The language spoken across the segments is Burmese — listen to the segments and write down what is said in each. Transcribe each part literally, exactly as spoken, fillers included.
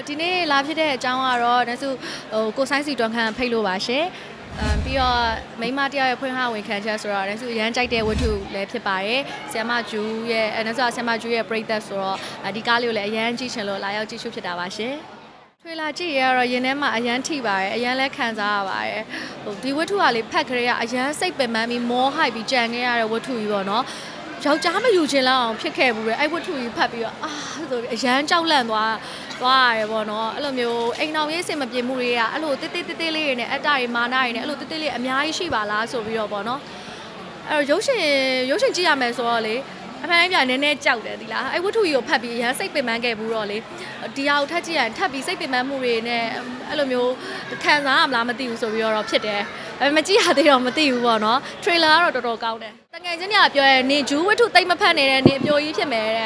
ဒီနေ့လာဖြစ်တဲ့အကြောင်းကတော့နစုဟိုကိုဆိုင်စီတွန်းခန့်ဖိတ်လို့ပါရှင်ပြီးတော့မိမတယောက်ရဲ့ဖွင့်ဟဝင်ခံချက်ဆိုတော့နစုရမ်းကြိုက်တဲ့ဝတ္ထုလည်းဖြစ်ပါတယ်ဆီယမဂျူးရဲ့နစုဆီယမဂျူးရဲ့ပရိသတ်ဆိုတော့ဒီကားလေးကိုလည်းအရန်ကြည့်ချင်လို့လာရောက်ကြည့်ရှုဖြစ်တာပါရှင်ထွေလာကြည့်ရတော့ရင်ထဲမှာအရန်ထိပါတယ်အရန်လဲခံစားရပါတယ်ဟိုဒီဝတ္ထုကလေးဖတ်ကြရအရန်စိတ်ပင်ပန်းပြီးမောဟိုက်ပြီးကြံခဲ့ရတဲ့ဝတ္ထုကြီးပေါ့နော်ယောက်ျားမယူချင်လောက်အောင်ဖြစ်ခဲ့ဘူးလေအဲ့ဝတ္ထုကြီးဖတ်ပြီးတော့အာဆိုအရန်ကြောက်လန့်သွားသွားရတယ်ပေါ့နော်အဲ့လိုမျိုးအိမ်တော်ရေးစင်မပြေမှုတွေကအဲ့လိုတိတိတိတိလေးတွေနဲ့အတ္တတွေမာနတွေနဲ့အဲ့လိုတိတိလေးအများကြီးရှိပါလားဆိုပြီးတော့ပေါ့နော်အဲ့တော့ရုပ်ရှင်ရုပ်ရှင်ကြည့်ရမယ်ဆိုတော့လေအမှန်တမ်းပြနည်းနည်းကြောက်တယ်ဒီလားအဲ့ဝတ္ထုကြီးကိုဖတ်ပြီးအရန်စိတ်ပင်ပန်းခဲ့ဘူးတော့လေဒီဟာကိုထပ်ကြည့်ရင်ထပ်ပြီးစိတ်ပင်ပန်းမှုတွေနဲ့အဲ့လိုမျိုးခံစားရမလားမသိဘူးဆိုပြီးတော့ဖြစ်တယ်ဒါပေမဲ့မကြည့်ရသေးတော့မသိဘူးပေါ့နော် trailer ကတော့တော်တော်ကောင်းတယ်တကယ်ချင်းကပြောရဲနေဂျူးဝတ္ထုတိတ်မဖတ်နေတဲ့နေအပြိုကြီးဖြစ်မယ်တဲ့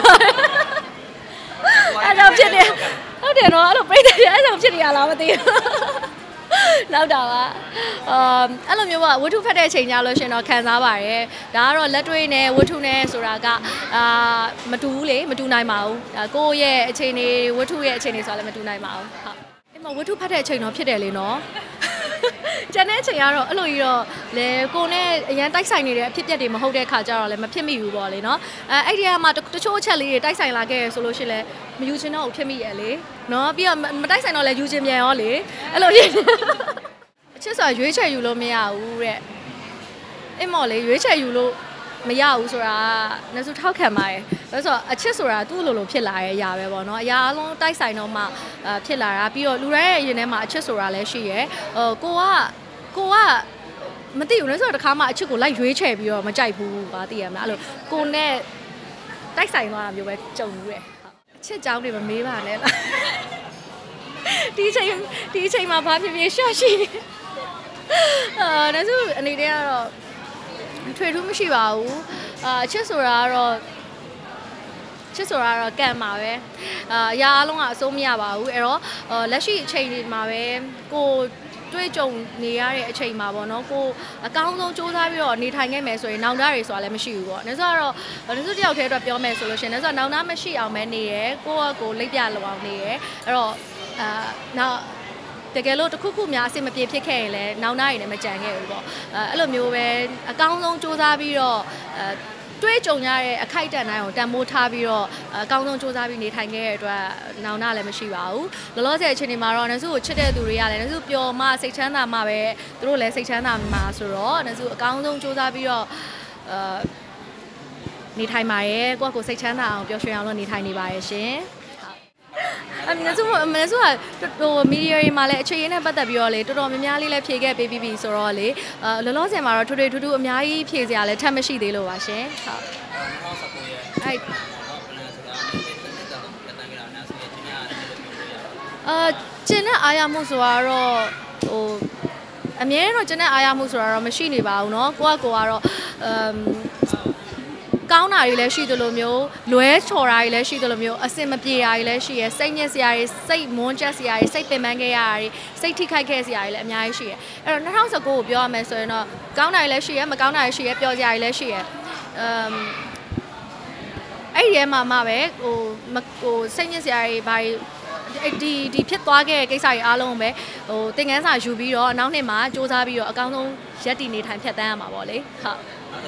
အဲ့တော့ဖြစ်တယ်ဟုတ်တယ်နော်အဲ့လိုပြိတ္တပြအဲ့လိုဖြစ်နေရလားမသိဘူးနောက်တာပါအာအဲ့လိုမျိုးကဝတ္ထုဖတ်တဲ့အချိန်ကြလို့ရှင်တော့ခံစားပါရဲဒါကတော့လက်တွေ့နဲ့ဝတ္ထုနဲ့ဆိုတာကအာမတူဘူးလေမတူနိုင်ပါဘူးဒါကိုယ့်ရဲ့အချိန်တွေဝတ္ထုရဲ့အချိန်တွေဆိုတာလည်းမတူနိုင်ပါဘူးဟုတ်အဲ့မှာဝတ္ထုဖတ်တဲ့အချိန်တော့ဖြစ်တယ်လေနော်ကျန်တဲ့အချိန်ကတော့အဲ့လိုကြီးတော့လေကိုနဲ့အရန်တိုက်ဆိုင်နေတဲ့အဖြစ်အပျက်တွေမဟုတ်တဲ့ခါကျတော့လည်းမဖြစ်မိဘူးပေါ့လေနော်အဲအဲ့ဒီကမှတချို့အချက်လေးတွေတိုက်ဆိုင်လာခဲ့ရဆိုလို့ရှိရင်လည်းမယူချင်တော့ဘူးဖြစ်မိရဲ့လေနော်ပြီးတော့မတိုက်ဆိုင်တော့လည်းယူချင်ပြန်ရောလေအဲ့လိုဖြစ်အချစ်ဆိုတာရွေးချယ်ယူလို့မရဘူးတဲ့အိမ်မော်လေရွေးချယ်ယူလို့မရဘူးဆိုတာနစုထောက်ခံပါတယ်ဒါဆိုအချစ်ဆိုတာသူ့လိုလိုဖြစ်လာရဲ့အရာပဲပေါ့နော်အရာအလုံးတိုက်ဆိုင်တော့မှဖြစ်လာတာပြီးတော့လူတိုင်းရဲ့ရင်ထဲမှာအချစ်ဆိုတာလည်းရှိရဲ့ဟိုကိုကကိုကမသိဘူးလဲဆိုတော့တခါမှအချစ်ကိုလိုက်ရွေးချယ်ပြီးတော့မကြိုက်ဘူးပါသိရမလားအဲ့လိုကိုနဲ့တိုက်ဆိုင်သွားတာမျိုးပဲကြုံဘူးရဲ့အချစ်ကြောင်းတွေမမေးပါနဲ့လားဒီချိန်ဒီချိန်မှာဘာဖြစ်ဖြစ်ရှော့ရှိအာဒါဆိုအနေနဲ့ကတော့ထွေထူးမရှိပါဘူးအာချစ်ဆိုတာကတော့ချစ်ဆိုတာကတော့ကံပါပဲအာအရာအလုံးကအစိုးမရပါဘူးအဲ့တော့လက်ရှိအချိန်ဒီမှာပဲကိုတွေးကြုံနေရတဲ့အချိန်မှာပေါ့နော်ကိုအကောင်းဆုံးစူးစမ်းပြီးတော့နေထိုင်ခဲ့မယ်ဆိုရင်နောင်တတွေဆိုတာလည်းမရှိဘူးပေါ့ဒါဆိုတော့ဒါဆိုတယောက်တည်းအတွက်ပြောမယ်ဆိုလို့ရှိရင်ဒါဆိုနောင်တမရှိအောင်ပဲနေရယ်ကိုကကိုလိပ်ပြလောအောင်နေရယ်အဲ့တော့အာနောက်တကယ်လို့တစ်ခုခုများအဆင်မပြေဖြစ်ခဲ့ရင်လည်းနောင်တတွေနဲ့မကြံခဲ့ဘူးပေါ့အဲအဲ့လိုမျိုးပဲအကောင်းဆုံးစူးစမ်းပြီးတော့အဲတွေးကြုံရတဲ့အခိုက်အတန့်တိုင်းကိုတန်မိုးထားပြီးတော့အကောင်းဆုံးစူးစမ်းပြီးနေထိုင်ခဲ့တဲ့အတွက်နောင်တလည်းမရှိပါဘူးလောလောဆယ်အချိန်ဒီမှာတော့နစုကိုချစ်တဲ့သူတွေကလည်းနစုပျော်မှစိတ်ချမ်းသာမှပဲသူတို့လည်းစိတ်ချမ်းသာမှာဆိုတော့နစုအကောင်းဆုံးစူးစမ်းပြီးတော့အာနေထိုင်ပါရဲ့ကိုယ့်ကိုစိတ်ချမ်းသာအောင်ပျော်ရွှင်အောင်လို့နေထိုင်နေပါရဲ့ရှင်အမေစုအမေစုကဟိုမီဒီယာတွေမှာလည်းအခြေရင်းနဲ့ပတ်သက်ပြီးတော့လေတော်တော်များများလေးလည်းဖြေခဲ့ပေးပြီးပြီဆိုတော့လေအာလောလောဆယ်မှာတော့ထွေထွေထူးထူးအများကြီးဖြေစရာလည်းထပ်မရှိသေးလို့ပါရှင်ဟုတ်အဲ့အာကျင်းတဲ့အားရမှုဆိုတော့ဟိုအမြဲတမ်းကျင်းတဲ့အားရမှုဆိုတော့မရှိနေပါဘူးเนาะကိုကကိုကတော့အမ်ကောင်းတာတွေလည်းရှိသလိုမျိုးလွဲချော်တာတွေလည်းရှိသလိုမျိုးအစင်မပြေတာတွေလည်းရှိရယ်စိတ်ညစ်စရာတွေစိတ်မွန်းကျက်စရာတွေစိတ်ပင်ပန်းခဲ့ရတာတွေစိတ်ထိခိုက်ခဲ့စရာတွေလည်းအများကြီးရှိရယ်အဲ့တော့၂၀၁၉ကိုပြောရမယ်ဆိုရင်တော့ကောင်းတာတွေလည်းရှိရယ်မကောင်းတာတွေရှိရယ်ပျော်စရာတွေလည်းရှိရယ်အမ်အဲ့ဒီထဲမှာမှပဲဟိုဟိုစိတ်ညစ်စရာတွေဘာတွေဒီဒီဖြစ်သွားခဲ့တဲ့ကိစ္စတွေအားလုံးပဲဟိုသင်ခန်းစာယူပြီးတော့နောက်နှစ်မှာစူးစမ်းပြီးတော့အကောင်းဆုံးရက်တည်နေထိုင်ဖြတ်သန်းရမှာပေါ့လေဟုတ်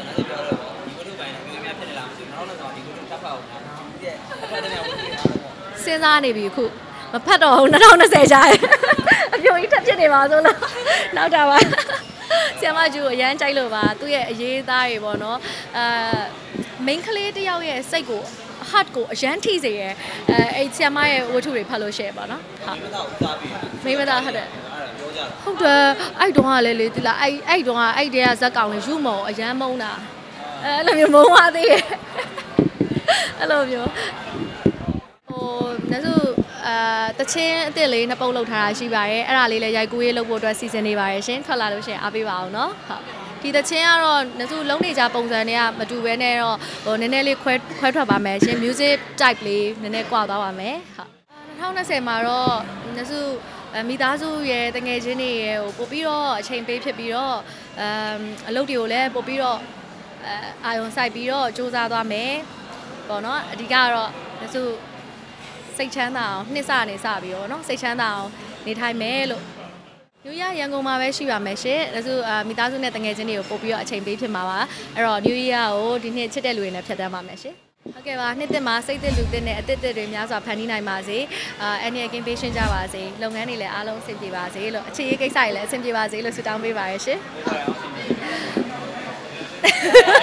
စဉ်းစားနေပြီခုမဖတ်တော့ဘူး၂၀၂၀ကြာအပြိုကြီးထပ်ဖြစ်နေပါဆိုလို့နောက်တာပါဆီယမကျူကိုအရန်ကြိုက်လို့ပါသူ့ရဲ့အရေးသားတွေပေါ့နော်အာ main ကလေးတယောက်ရဲ့စိတ်ကို heart ကိုအရန်ထိစေရဲ့အဲအဲ့ဆီယမရဲ့ဝတ္ထုတွေဖတ်လို့ရှိရပါတော့ဟုတ်မိမသားဟုတ်တယ်ဟုတ်တယ်အဲ့တုန်းကလည်းလေဒီလားအဲ့အဲ့တုန်းကအဲ့တဲကဇက်ကောင်လေးယူမော်အရန်မုန်းတာအဲ့လိုမျိုးမုန်းသွားသေးရဲ့အဲ့လိုမျိုးဟိုနစုအာတချင်းအစ်စ်လေးနှစ်ပုတ်လောက်ထားတာရှိပါတယ်အဲ့ဒါလေးလည်းရိုက်ကူးရေးလုပ်ဖို့အတွက်စီစဉ်နေပါတယ်ရှင်ထွက်လာလို့ရှင်အားပေးပါအောင်နော်ဟုတ်ဒီတချင်းကတော့နစုလုံးနေကြပုံစံတွေကမတူဘဲနဲ့တော့ဟိုနည်းနည်းလေးခွဲခွဲထွက်ပါမယ်ရှင် music type လေးနည်းနည်းကွာသွားပါမယ်ဟုတ်၂၀၂၀မှာတော့နစုမိသားစုရဲ့တငယ်ချင်းတွေရဲ့ဟိုပို့ပြီးတော့အချိန်ပေးဖြစ်ပြီးတော့အမ်အလုပ်တွေကိုလည်းပို့ပြီးတော့အဲအာယုံစိုက်ပြီးတော့စူးစမ်းသွားမယ်ပေါ့နော်အဓိကတော့နစုစိတ်ချမ်းသာအောင်နှစ်စနေစပြီးတော့နော်စိတ်ချမ်းသာအောင်နေထိုင်မယ်လို့New Year ရန်ကုန်မှာပဲရှိပါမယ်ရှင်။ဒါဆိုမိသားစုနဲ့တငယ်ချင်းတွေကိုပို့ပြီးတော့အချိန်ပေးဖြစ်မှာပါ။အဲ့တော့ New Year ကိုဒီနှစ်ချစ်တဲ့လူတွေနဲ့ဖြတ်သန်းပါမယ်ရှင်။ဟုတ်ကဲ့ပါနှစ်သက်မှာစိတ်သက်လူသက်နဲ့အသက်သက်တွေများစွာဖန်တီးနိုင်ပါစေ။အာအနေကင်းပေးရှင်းကြပါစေ။လုပ်ငန်းတွေလည်းအားလုံးအဆင်ပြေပါစေလို့အခြေရေးကိစ္စတွေလည်းအဆင်ပြေပါစေလို့ဆုတောင်းပေးပါရရှင်။